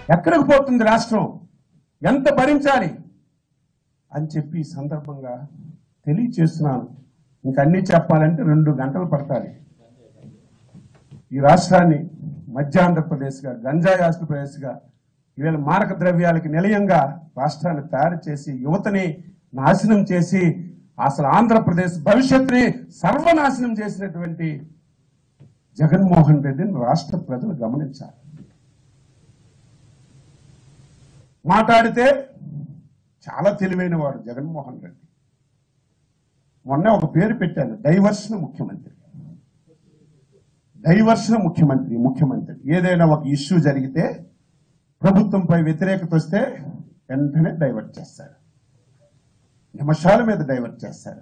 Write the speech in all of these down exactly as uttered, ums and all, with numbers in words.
ఎక్కడికి పోతుంది రాష్ట్రం, ఎంత భరించాలి అని చెప్పి ఈ సందర్భంగా తెలియచేస్తున్నాను. ఇంక అన్నీ చెప్పాలంటే రెండు గంటలు పడతాయి. ఈ రాష్ట్రాన్ని మధ్య ఆంధ్రప్రదేశ్గా, గంజాయి ఆంధ్రప్రదేశ్గా, ఈవేళ మారక ద్రవ్యాలకి నిలయంగా రాష్ట్రాన్ని తయారు చేసి యువతని నాశనం చేసి అసలు ఆంధ్రప్రదేశ్ భవిష్యత్తుని సర్వనాశనం చేసినటువంటి జగన్మోహన్ రెడ్డిని రాష్ట్ర ప్రజలు గమనించాలి. మాట్లాడితే చాలా తెలివైన వాడు జగన్మోహన్ రెడ్డి. మొన్న ఒక పేరు పెట్టాను, డైవర్షన్ ముఖ్యమంత్రి. డైవర్షన్ ముఖ్యమంత్రి ముఖ్యమంత్రి ఏదైనా ఒక ఇష్యూ జరిగితే, ప్రభుత్వంపై వ్యతిరేకత వస్తే వెంటనే డైవర్ట్ చేస్తారు, నిమిషాల మీద డైవర్ట్ చేస్తారు.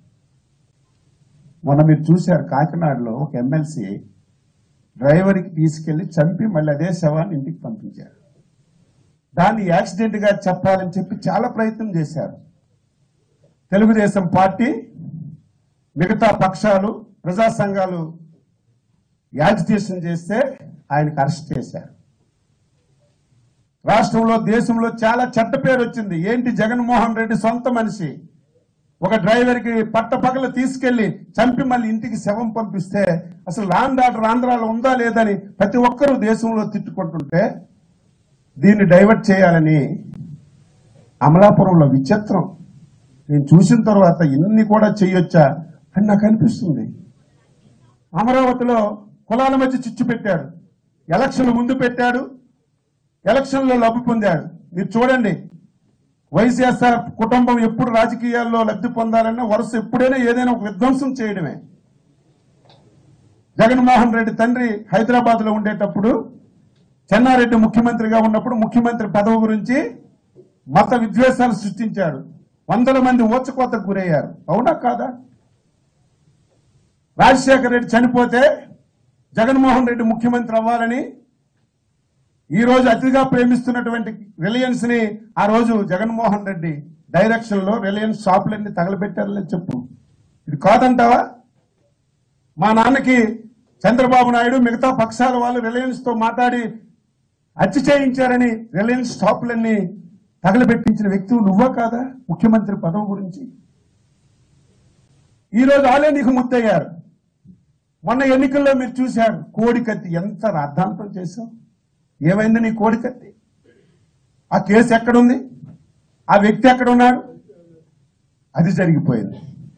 మొన్న మీరు చూశారు, కాకినాడలో ఒక ఎమ్మెల్సీ డ్రైవర్కి తీసుకెళ్లి చంపి మళ్ళీ అదే శవాన్ని ఇంటికి పంపించారు. దాన్ని యాక్సిడెంట్ గా చెప్పాలని చెప్పి చాలా ప్రయత్నం చేశారు. తెలుగుదేశం పార్టీ, మిగతా పక్షాలు, ప్రజా సంఘాలు యాజిటేషన్ చేస్తే ఆయనకు అరెస్ట్ చేశారు. రాష్ట్రంలో, దేశంలో చాలా చెడ్డ పేరు వచ్చింది. ఏంటి, జగన్మోహన్ రెడ్డి సొంత మనిషి ఒక డ్రైవర్కి పట్టపగల తీసుకెళ్లి చంపి మళ్ళీ ఇంటికి శవం పంపిస్తే అసలు లాండ్ ఆర్డర్ ఆంధ్రాలో ఉందా లేదని ప్రతి ఒక్కరూ దేశంలో తిట్టుకుంటుంటే, దీన్ని డైవర్ట్ చేయాలని అమలాపురంలో విచిత్రం. నేను చూసిన తర్వాత ఇన్ని కూడా చేయొచ్చా అని నాకు అనిపిస్తుంది. అమరావతిలో కులాల మధ్య చిచ్చు పెట్టాడు, ఎలక్షన్లు ముందు పెట్టాడు, ఎలక్షన్లో లబ్ధి పొందాడు. మీరు చూడండి, వైఎస్ఆర్ కుటుంబం ఎప్పుడు రాజకీయాల్లో లబ్ధి పొందాలన్నా వరుస ఎప్పుడైనా ఏదైనా ఒక విధ్వంసం చేయడమే. జగన్మోహన్ రెడ్డి తండ్రి హైదరాబాద్ లో ఉండేటప్పుడు, చెన్నారెడ్డి ముఖ్యమంత్రిగా ఉన్నప్పుడు ముఖ్యమంత్రి పదవి గురించి మత విద్వేషాలు సృష్టించాడు. వందల మంది ఓచకోతకు గురయ్యారు. అవునా కాదా? రాజశేఖర రెడ్డి చనిపోతే జగన్మోహన్ రెడ్డి ముఖ్యమంత్రి అవ్వాలని ఈ రోజు అతిగా ప్రేమిస్తున్నటువంటి రిలయన్స్ ని ఆ రోజు జగన్మోహన్ రెడ్డి డైరెక్షన్ లో రిలయన్స్ షాపులన్నీ తగలబెట్టారని చెప్పు. ఇది కాదంటావా? మా నాన్నకి చంద్రబాబు నాయుడు మిగతా పక్షాల వాళ్ళు రిలయన్స్ తో మాట్లాడి హత్య చేయించారని రిలయన్స్ షాపులన్నీ తగలబెట్టించిన వ్యక్తి నువ్వా కాదా? ముఖ్యమంత్రి పదవి గురించి ఈ రోజు ఆలే నీకు ముద్దయ్యారు. మొన్న ఎన్నికల్లో మీరు చూశారు, కోడికత్తి ఎంత రాద్ధాంతం చేశావు. ఏమైంది నీ కోడికత్తి? ఆ కేసు ఎక్కడుంది? ఆ వ్యక్తి ఎక్కడ ఉన్నాడు? అది జరిగిపోయింది.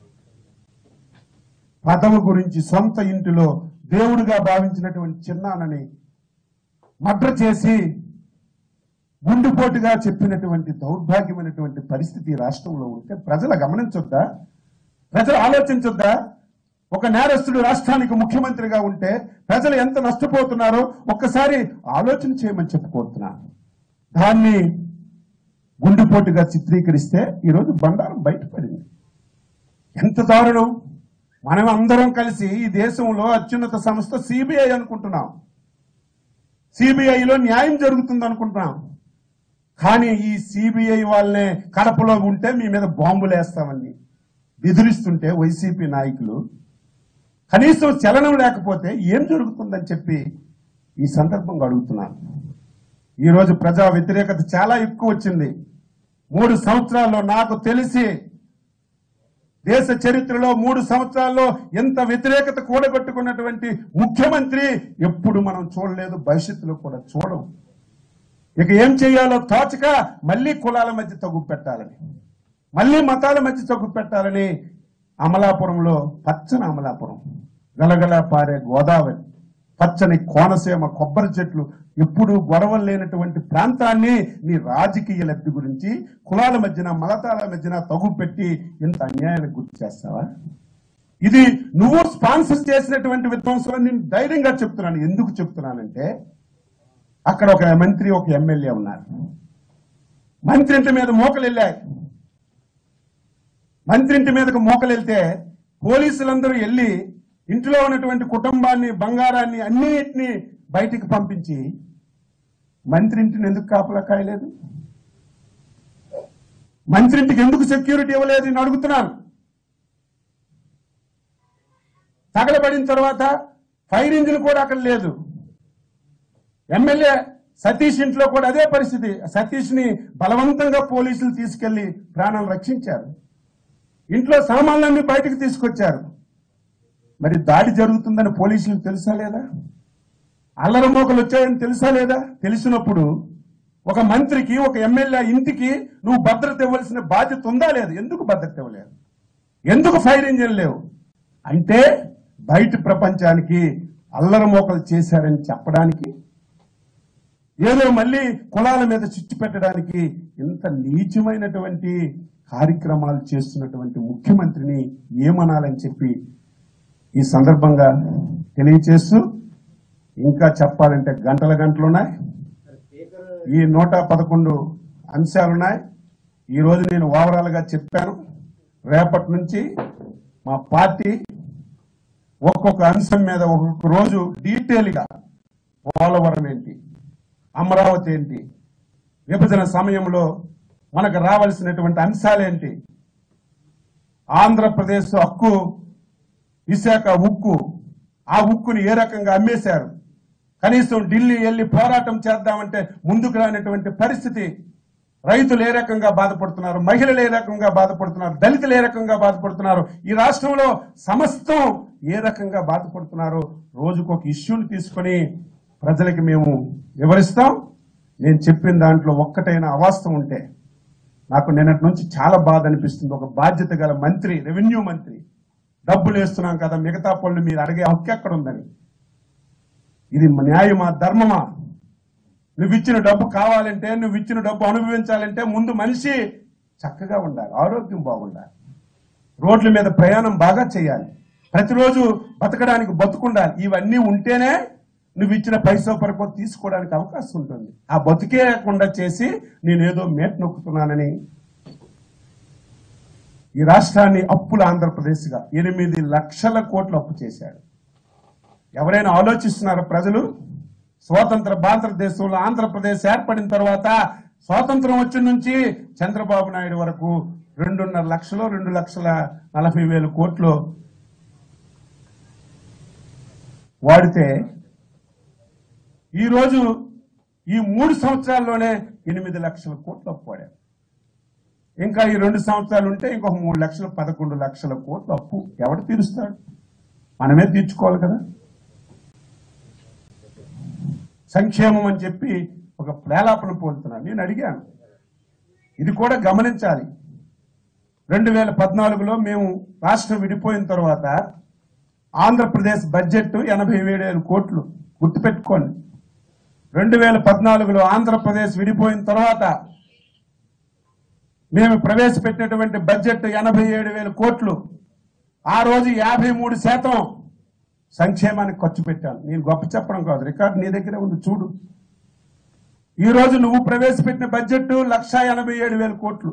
పదవి గురించి సొంత ఇంటిలో దేవుడిగా భావించినటువంటి చిన్నానని మర్డర్ చేసి గుండెపోటుగా చెప్పినటువంటి దౌర్భాగ్యమైనటువంటి పరిస్థితి రాష్ట్రంలో ఉంటే ప్రజలు గమనించొద్దా? ప్రజలు ఆలోచించొద్దా? ఒక నేరస్తుడు రాష్ట్రానికి ముఖ్యమంత్రిగా ఉంటే ప్రజలు ఎంత నష్టపోతున్నారో ఒక్కసారి ఆలోచన చేయమని చెప్పుకోతున్నాను. దాన్ని గుండెపోటుగా చిత్రీకరిస్తే ఈరోజు బండారం బయటపడింది. ఎంత దారుణం! మనం అందరం కలిసి ఈ దేశంలో అత్యున్నత సంస్థ సిబిఐ అనుకుంటున్నాం, సిబిఐలో న్యాయం జరుగుతుంది అనుకుంటున్నాం. కానీ ఈ సిబిఐ వాళ్ళనే కడపలో ఉంటే మీ మీద బాంబులు వేస్తామని బెదిరిస్తుంటే వైసీపీ నాయకులు కనీసం చలనం లేకపోతే ఏం జరుగుతుందని చెప్పి ఈ సందర్భంగా అడుగుతున్నాను. ఈరోజు ప్రజా వ్యతిరేకత చాలా ఎక్కువ వచ్చింది. మూడు సంవత్సరాల్లో నాకు తెలిసి దేశ చరిత్రలో మూడు సంవత్సరాల్లో ఎంత వ్యతిరేకత కూడగట్టుకున్నటువంటి ముఖ్యమంత్రి ఎప్పుడు మనం చూడలేదు, భవిష్యత్తులో కూడా చూడం. ఇక ఏం చేయాలో తోచక మళ్ళీ కులాల మధ్య తగ్గు పెట్టాలని, మళ్ళీ మతాల మధ్య తగ్గు పెట్టాలని అమలాపురంలో, పచ్చని అమలాపురం, గలగల పారే గోదావరి, పచ్చని కోనసీమ, కొబ్బరి చెట్లు, ఎప్పుడు గొడవలు లేనటువంటి ప్రాంతాన్ని నీ రాజకీయ లబ్ధి గురించి కులాల మధ్యన మలతాల మధ్యన తగు పెట్టి ఇంత అన్యాయానికి గుర్తు చేస్తావా? ఇది నువ్వు స్పాన్సర్ చేసినటువంటి విధ్వంసం నేను ధైర్యంగా చెప్తున్నాను. ఎందుకు చెప్తున్నానంటే అక్కడ ఒక మంత్రి, ఒక ఎమ్మెల్యే ఉన్నారు. మంత్రి ఇంటి మీద మోకలు వెళ్ళాయి. మంత్రి ఇంటి మీదకు మోకలు వెళ్తే పోలీసులందరూ వెళ్ళి ఇంట్లో ఉన్నటువంటి కుటుంబాన్ని, బంగారాన్ని అన్నిటినీ బయటికి పంపించి మంత్రి ఇంటిని ఎందుకు కాపలా కాయలేదు? మంత్రి ఇంటికి ఎందుకు సెక్యూరిటీ ఇవ్వలేదు నేను అడుగుతున్నాను. తగలబడిన తర్వాత ఫైర్ ఇంజిన్ కూడా అక్కడ లేదు. ఎమ్మెల్యే సతీష్ ఇంట్లో కూడా అదే పరిస్థితి. సతీష్ ని బలవంతంగా పోలీసులు తీసుకెళ్లి ప్రాణాలు రక్షించారు. ఇంట్లో సామాన్లన్నీ బయటకు తీసుకొచ్చారు. మరి దాడి జరుగుతుందని పోలీసులకు తెలుసా లేదా? అల్లరమోకలు వచ్చాయని తెలుసా లేదా? తెలిసినప్పుడు ఒక మంత్రికి, ఒక ఎమ్మెల్యే ఇంటికి నువ్వు భద్రత ఇవ్వాల్సిన బాధ్యత ఉందా లేదు? ఎందుకు భద్రత ఇవ్వలేదు? ఎందుకు ఫైర్ ఇంజిన్ లేవు? అంటే బయట ప్రపంచానికి అల్లరమోకలు చేశారని చెప్పడానికి, ఏదో మళ్ళీ కులాల మీద చిచ్చు పెట్టడానికి ఇంత నీచమైనటువంటి కార్యక్రమాలు చేస్తున్నటువంటి ముఖ్యమంత్రిని ఏమనాలని చెప్పి ఈ సందర్భంగా తెలియచేస్తూ, ఇంకా చెప్పాలంటే గంటల గంటలున్నాయి. ఈ నూట పదకొండు అంశాలున్నాయి. ఈరోజు నేను ఓవరాల్ గా చెప్పాను. రేపటి నుంచి మా పార్టీ ఒక్కొక్క అంశం మీద ఒక్కొక్క రోజు డీటెయిల్ గా పోలవరం ఏంటి, అమరావతి ఏంటి, విభజన సమయంలో మనకు రావాల్సినటువంటి అంశాలేంటి, ఆంధ్రప్రదేశ్ హక్కు, విశాఖ ఉక్కు, ఆ ఉక్కుని ఏ రకంగా అమ్మేశారు, కనీసం ఢిల్లీ వెళ్లి పోరాటం చేద్దామంటే ముందుకు రానటువంటి పరిస్థితి, రైతులు ఏ రకంగా బాధపడుతున్నారు, మహిళలు ఏ రకంగా బాధపడుతున్నారు, దళితులు ఏ రకంగా బాధపడుతున్నారు, ఈ రాష్ట్రంలో సమస్తం ఏ రకంగా బాధపడుతున్నారు, రోజుకొక ఇష్యూని తీసుకొని ప్రజలకి మేము వివరిస్తాం. నేను చెప్పిన దాంట్లో ఒక్కటైనా అవాస్తవం ఉంటే నాకు నిన్నటి నుంచి చాలా బాధ అనిపిస్తుంది. ఒక బాధ్యత గల మంత్రి, రెవెన్యూ మంత్రి, డబ్బులు వేస్తున్నాం కదా, మిగతా పనులు మీరు అడిగే హక్కు ఎక్కడ ఉందని? ఇది న్యాయమా, ధర్మమా? నువ్వు ఇచ్చిన డబ్బు కావాలంటే, నువ్వు ఇచ్చిన డబ్బు అనుభవించాలంటే ముందు మనిషి చక్కగా ఉండాలి, ఆరోగ్యం బాగుండాలి, రోడ్ల మీద ప్రయాణం బాగా చేయాలి, ప్రతిరోజు బతకడానికి బతుకుండాలి. ఇవన్నీ ఉంటేనే నువ్వు ఇచ్చిన పైసా పరకో తీసుకోవడానికి అవకాశం ఉంటుంది. ఆ బతికేయకుండా చేసి నేనేదో మేట నొక్కుతున్నానని ఈ రాష్ట్రాన్ని అప్పుల ఆంధ్రప్రదేశ్గా ఎనిమిది లక్షల కోట్లు అప్పు చేశాడు. ఎవరైనా ఆలోచిస్తున్నారా ప్రజలు? స్వాతంత్ర భారతదేశంలో ఆంధ్రప్రదేశ్ ఏర్పడిన తర్వాత స్వాతంత్రం వచ్చిన నుంచి చంద్రబాబు నాయుడు వరకు రెండున్నర లక్షలు రెండు లక్షల నలభై వేల కోట్లు వాడితే ఈరోజు ఈ మూడు సంవత్సరాల్లోనే ఎనిమిది లక్షల కోట్లు అప్పు వాడారు. ఇంకా ఈ రెండు సంవత్సరాలు ఉంటే ఇంకొక మూడు లక్షలు పదకొండు లక్షల కోట్లు అప్పు ఎవడు తీరుస్తాడు? మనమే తీర్చుకోవాలి కదా. సంక్షేమం అని చెప్పి ఒక ప్రేలాపన పోలుతున్నాను. నేను అడిగాను, ఇది కూడా గమనించాలి. రెండు వేల పద్నాలుగులో మేము రాష్ట్రం విడిపోయిన తర్వాత ఆంధ్రప్రదేశ్ బడ్జెట్ ఎనభై ఏడు వేల కోట్లు గుర్తుపెట్టుకోండి. రెండు వేల పద్నాలుగులో ఆంధ్రప్రదేశ్ విడిపోయిన తర్వాత మేము ప్రవేశపెట్టినటువంటి బడ్జెట్ ఎనభై ఏడు వేల కోట్లు. ఆ రోజు యాభై మూడు శాతం సంక్షేమానికి ఖర్చు పెట్టాను. నేను గొప్ప చెప్పడం కాదు, రికార్డు నీ దగ్గర ఉంది చూడు. ఈ రోజు నువ్వు ప్రవేశపెట్టిన బడ్జెట్ లక్ష ఎనభై ఏడు వేల కోట్లు.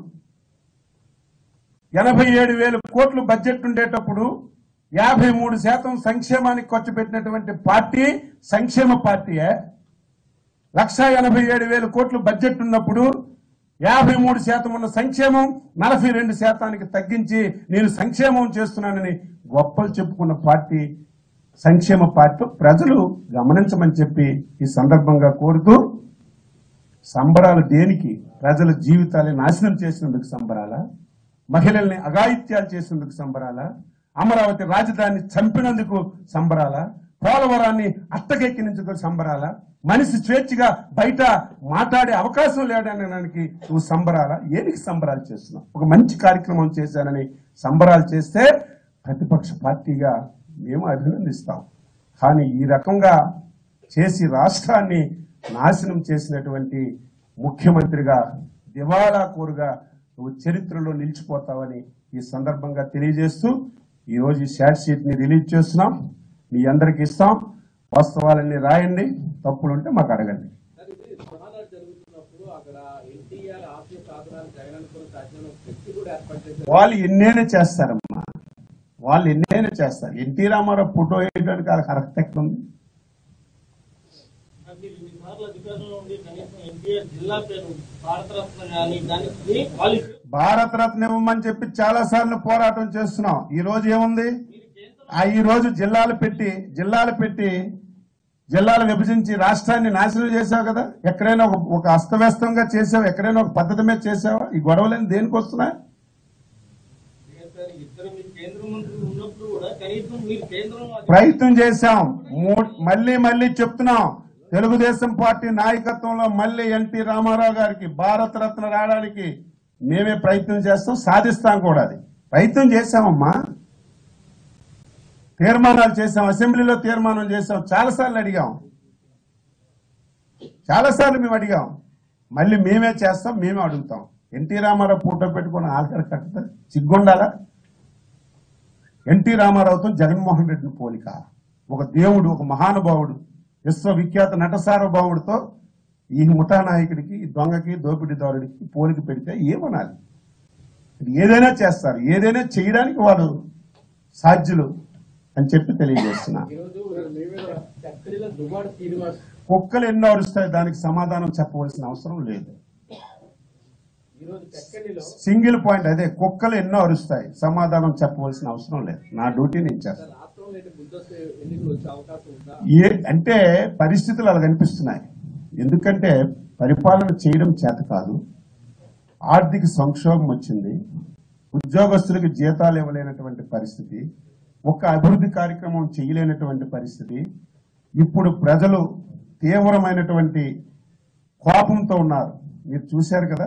ఎనభై ఏడు వేల కోట్లు బడ్జెట్ ఉండేటప్పుడు యాభై మూడు శాతం సంక్షేమానికి ఖర్చు పెట్టినటువంటి పార్టీ సంక్షేమ పార్టీయే. లక్ష ఎనభై ఏడు వేల కోట్లు బడ్జెట్ ఉన్నప్పుడు యాభై మూడు శాతం ఉన్న సంక్షేమం నలభై రెండు శాతానికి తగ్గించి నేను సంక్షేమం చేస్తున్నానని గొప్పలు చెప్పుకున్న పార్టీ సంక్షేమ పార్టీ. ప్రజలు గమనించమని చెప్పి ఈ సందర్భంగా కోరుతూ, సంబరాలు దేనికి? ప్రజల జీవితాన్ని నాశనం చేసినందుకు సంబరాలా? మహిళల్ని అఘాయిత్యాలు చేసినందుకు సంబరాలా? అమరావతి రాజధానిని చంపినందుకు సంబరాలా? పోలవరాన్ని అట్టకెక్కినందుకు సంబరాలా? మనిషి స్వేచ్ఛగా బయట మాట్లాడే అవకాశం లేదనడానికి నువ్వు సంబరాలా? ఏనికి సంబరాలు చేస్తున్నావు? ఒక మంచి కార్యక్రమం చేశానని సంబరాలు చేస్తే ప్రతిపక్ష పార్టీగా మేము అభినందిస్తాం. కానీ ఈ రకంగా చేసి రాష్ట్రాన్ని నాశనం చేసినటువంటి ముఖ్యమంత్రిగా, దివాలా కోరుగా నువ్వు చరిత్రలో నిలిచిపోతావని ఈ సందర్భంగా తెలియజేస్తూ ఈరోజు ఈ షార్ట్ షీట్ ని రిలీజ్ చేస్తున్నాం. మీ అందరికి ఇస్తాం. వాస్తవాలన్నీ రాయండి, తప్పులుంటే మాకు అడగండి. వాళ్ళు ఎన్నేనే చేస్తారమ్మా, వాళ్ళు ఎన్నేనే చేస్తారు. ఎన్టీ రామారావు ఫోటో వేయడానికి వాళ్ళకి అర్హత ఎక్కడ ఉంది? భారతరత్న ఇవ్వమని చెప్పి చాలా సార్లు పోరాటం చేస్తున్నాం. ఈ రోజు ఏముంది? ఆ ఈ రోజు జిల్లాలు పెట్టి జిల్లాలు పెట్టి జిల్లాలు విభజించి రాష్ట్రాన్ని నాశనం చేసావు కదా. ఎక్కడైనా ఒక ఒక అస్తవ్యస్తంగా చేసావు, ఎక్కడైనా ఒక పద్ధతి మీద చేసావా? ఈ గొడవలని దేనికి వస్తున్నాయి? ప్రయత్నం చేశాం. మళ్ళీ మళ్ళీ చెప్తున్నాం, తెలుగుదేశం పార్టీ నాయకత్వంలో మళ్ళీ ఎన్టీ రామారావు గారికి భారత రత్న రావడానికి మేమే ప్రయత్నం చేస్తాం, సాధిస్తాం కూడా. అది ప్రయత్నం చేశామమ్మా, తీర్మానాలు చేశాం, అసెంబ్లీలో తీర్మానం చేశాం, చాలాసార్లు అడిగాం, చాలాసార్లు మేము అడిగాం. మళ్ళీ మేమే చేస్తాం, మేమే అడుగుతాం. ఎన్టీ రామారావు ఫోటో పెట్టుకుని ఆల్కడ కట్ట సిగ్గుండాలా? ఎన్టీ రామారావుతో జగన్మోహన్ రెడ్డిని పోలిక, ఒక దేవుడు, ఒక మహానుభావుడు, విశ్వవిఖ్యాత నట సార్వభౌముడితో ఈ ముఠా నాయకుడికి, దొంగకి, దోపిడీదారుడికి పోలిక పెడితే ఏమనాలి? ఏదైనా చేస్తారు, ఏదైనా చేయడానికి వాళ్ళు సాధ్యులు అని చెప్పి తెలియజేస్తున్నా. కుక్కలు ఎన్నో అరుస్తాయి, దానికి సమాధానం చెప్పవలసిన అవసరం లేదు. సింగిల్ పాయింట్ అదే, కుక్కలు ఎన్నో అరుస్తాయి, సమాధానం చెప్పవలసిన అవసరం లేదు. నా డ్యూటీ నేను చేస్తాను. ఏ అంటే పరిస్థితులు అలా కనిపిస్తున్నాయి. ఎందుకంటే పరిపాలన చేయడం చేత కాదు, ఆర్థిక సంక్షోభం వచ్చింది, ఉద్యోగస్తులకు జీతాలు ఇవ్వలేనటువంటి పరిస్థితి, ఒక అభివృద్ధి కార్యక్రమం చేయలేనటువంటి పరిస్థితి. ఇప్పుడు ప్రజలు తీవ్రమైనటువంటి కోపంతో ఉన్నారు. మీరు చూశారు కదా,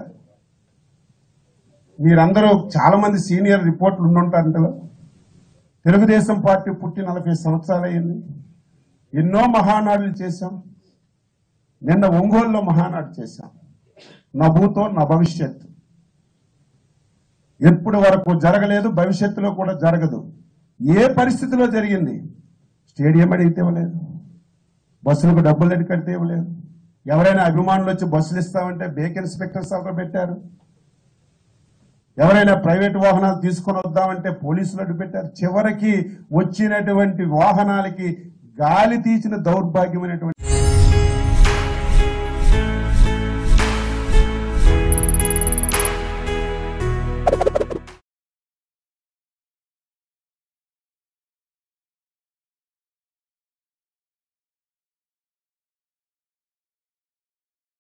మీరందరూ చాలా మంది సీనియర్ రిపోర్ట్లు ఉండుంటారు. ఇందులో తెలుగుదేశం పార్టీ పుట్టి నలభై సంవత్సరాలు అయింది, ఎన్నో మహానాడులు చేశాం. నిన్న ఒంగోలులో మహానాడు చేశాం. నా భూతో నా భవిష్యత్తు ఎప్పుడు వరకు జరగలేదు, భవిష్యత్తులో కూడా జరగదు. ఏ పరిస్థితిలో జరిగింది? స్టేడియం అడిగితే ఇవ్వలేదు, బస్సులకు డబ్బులు అడిగి కడితే ఇవ్వలేదు, ఎవరైనా అభిమానులు వచ్చి బస్సులు ఇస్తామంటే బేక్ ఇన్స్పెక్టర్స్ అక్కడ పెట్టారు, ఎవరైనా ప్రైవేట్ వాహనాలు తీసుకొని వద్దామంటే పోలీసులు అడ్డు పెట్టారు. చివరికి వచ్చినటువంటి వాహనాలకి గాలి తీసిన దౌర్భాగ్యమైనటువంటి